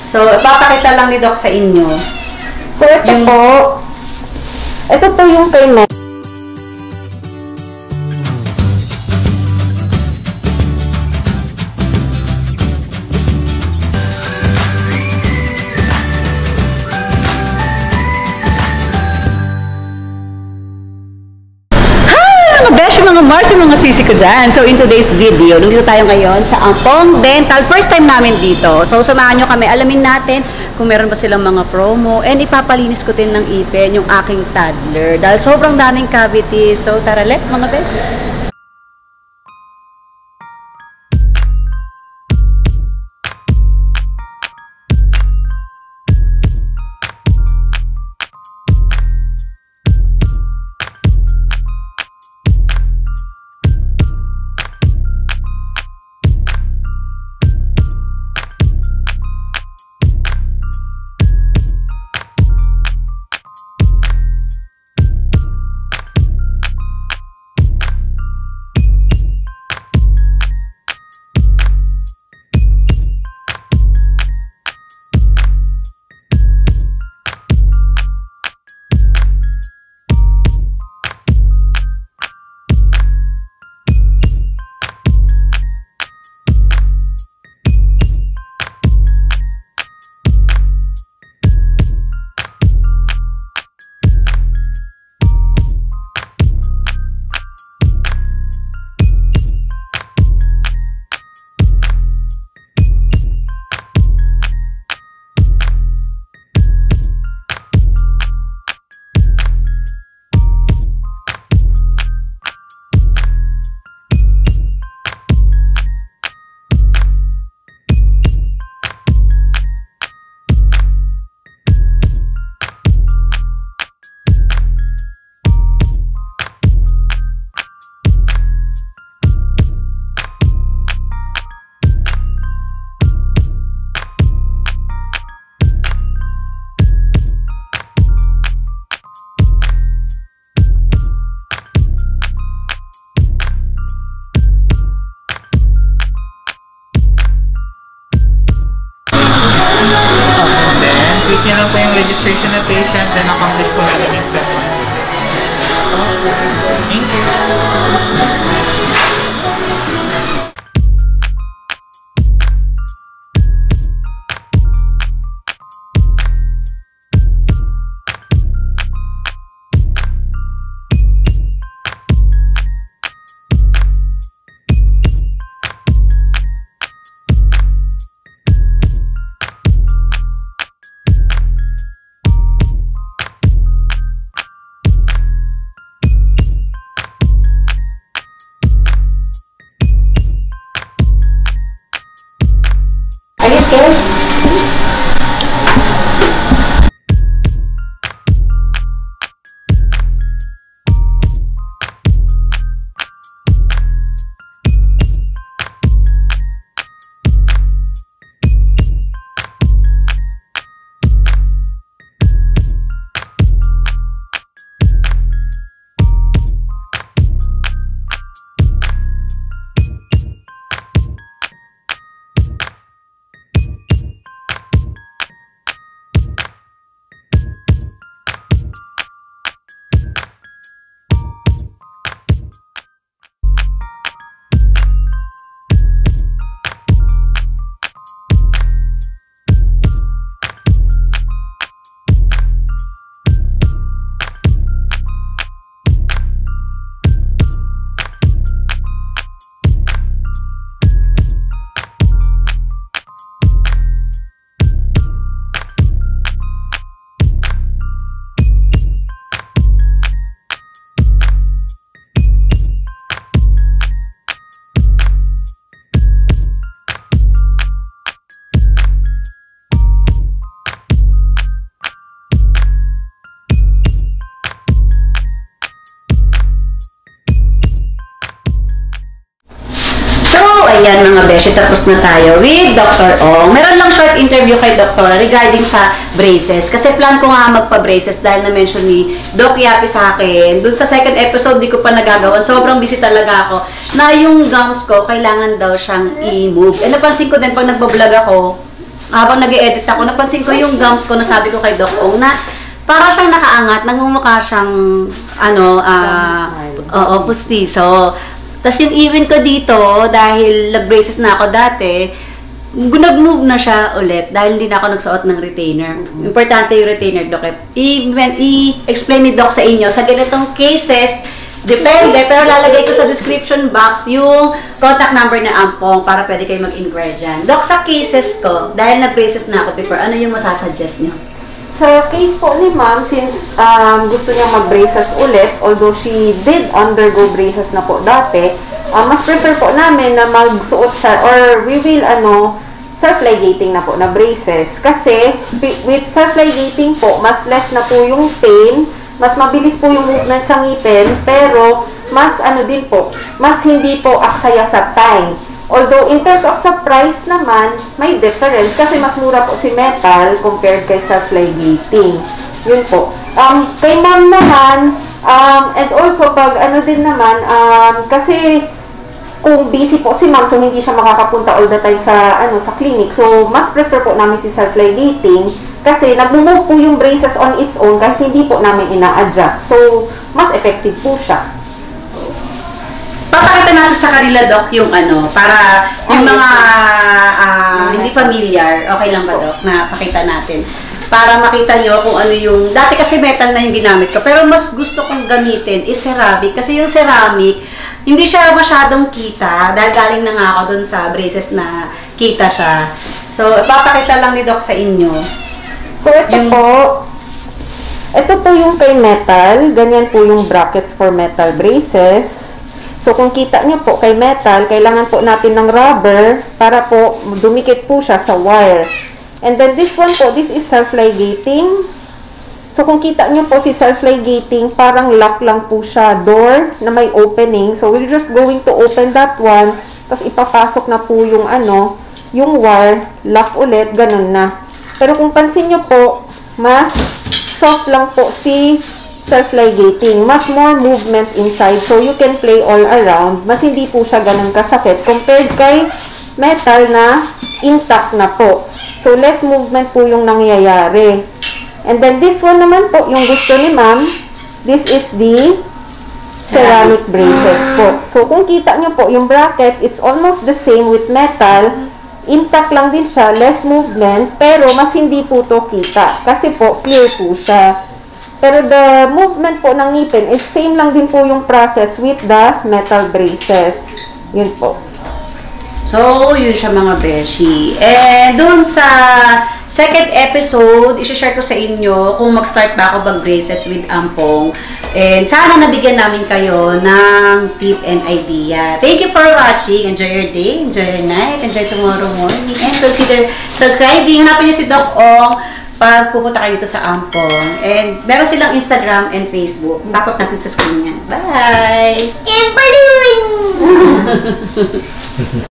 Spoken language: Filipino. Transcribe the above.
So, ipapakita lang ni Doc sa inyo. So, ito po yung kay Mel. Mga Mars, mga sisi ko dyan. So, in today's video, nandito tayo ngayon sa Ampong Dental. First time namin dito. So, samahan nyo kami. Alamin natin kung meron ba silang mga promo. And ipapalinis ko din ng ipin yung aking toddler. Dahil sobrang daming cavities. So, tara, let's mga besh. Yan lang po yung registration na patient, then accomplish po natin yung step 1. Thank you. Are you scared? Ayan mga beshi, tapos na tayo with Dr. Ong. Meron lang short interview kay Dr. regarding sa braces. Kasi plan ko nga magpa-braces dahil na-mention ni Doc Yapi sa akin. Dun sa second episode, di ko pa nagagawan. Sobrang busy talaga ako. Na yung gums ko, kailangan daw siyang i-move. Eh, napansin ko din pag nagbablog ako, habang nag-edit ako, napansin ko yung gums ko, nasabi ko kay Doc Ong na para siyang nakaangat, nangumukha siyang pustiso. Tapos yung even ko dito, dahil nag-braces na ako dati, nag-move na siya ulit dahil hindi na ako nagsuot ng retainer. Importante yung retainer, Doc. I-explain ni Doc sa inyo, sa ganitong cases, depende, pero lalagay ko sa description box yung contact number na Ampong para pwede kayo mag-inquire dyan. Doc, sa cases ko, dahil nag-braces na ako before, ano yung masasuggest nyo? Sa case po ni ma'am, since gusto niya mag-braces ulit, although she did undergo braces na po dati, mas prefer po namin na magsuot siya or we will self-ligating na po na braces. Kasi with self-ligating po, mas less na po yung pain, mas mabilis po yung movement sa ngipin, pero mas din po, mas hindi po aksaya sa time. Although, in terms of sa price naman, may difference kasi mas mura po si metal compared kay self-ligating. Yun po. Kay ma'am naman, and also pag din naman, kasi kung busy po si ma'am, so hindi siya makakapunta all the time sa clinic. So, mas prefer po namin si self-ligating kasi nag-move po yung braces on its own kahit hindi po namin ina-adjust. So, mas effective po siya. Papakita natin sa kanila, Doc, yung para yung mga hindi familiar, okay lang ba, Doc, na pakita natin? Para makita nyo kung ano yung, dati kasi metal na yung ginamit ko, pero mas gusto kong gamitin is ceramic, kasi yung ceramic, hindi siya masyadong kita, dahil galing na nga ako dun sa braces na kita siya. So, papakita lang ni Doc sa inyo. So, ito po yung kay metal, ganyan po yung brackets for metal braces. So, kung kita nyo po kay metal, kailangan po natin ng rubber para po dumikit po siya sa wire. And then this one po, this is self-ligating. So, kung kita nyo po si self-ligating, parang lock lang po siya, door na may opening. So, we're just going to open that one. Tapos, ipapasok na po yung yung wire, lock ulit, ganun na. Pero kung pansin nyo po, mas soft lang po si self-ligating. Mas more movement inside. So, you can play all around. Mas hindi po siya ganun kasakit compared kay metal na intact na po. So, less movement po yung nangyayari. And then, this one naman po, yung gusto ni ma'am, this is the ceramic braces po. So, kung kita nyo po, yung bracket, it's almost the same with metal. Intact lang din siya, less movement, pero mas hindi po to kita. Kasi po, clear po siya. Pero the movement po ng ngipin is same lang din po yung process with the metal braces. Yun po. So, yun siya mga beshi. And doon sa second episode, isi-share ko sa inyo kung mag-start ba ako mag-braces with Ampong. And sana nabigyan namin kayo ng tip and idea. Thank you for watching. Enjoy your day, enjoy your night, enjoy tomorrow morning. And consider subscribing. Hanapin niyo si Doc Ong pag pupunta kayo dito sa Ampong. And meron silang Instagram and Facebook. Tapos natin sa screen yan. Bye!